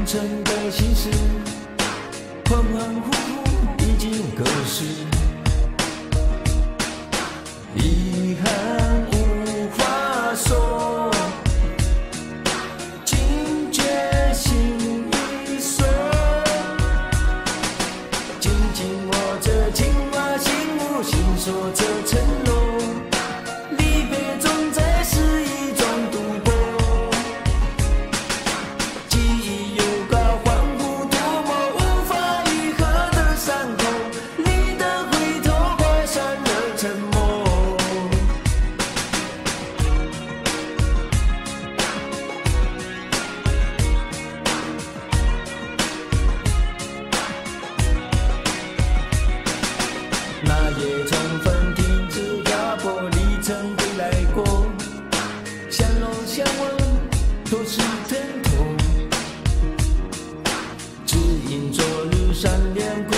尘的心事，恍恍惚惚已经隔世，遗憾无话说，惊觉心已碎，紧紧握着情话心无心说着承诺，离别总在是一种赌博。记忆有高恍惚多么无法愈合的伤口，你的回头划伤了沉默。那夜充分停止压迫，离曾归来过，相拥相望都是疼痛，只因昨日善良过。